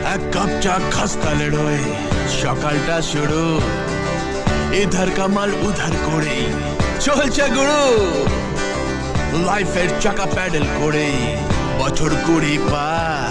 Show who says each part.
Speaker 1: এক কাপ চা খাস্তা লেড়োয় সকালটা শুরু ইধার কামাল উধার করে চলছে গুরু লাইফের চাকা প্যাডেল করে বছর 20 পার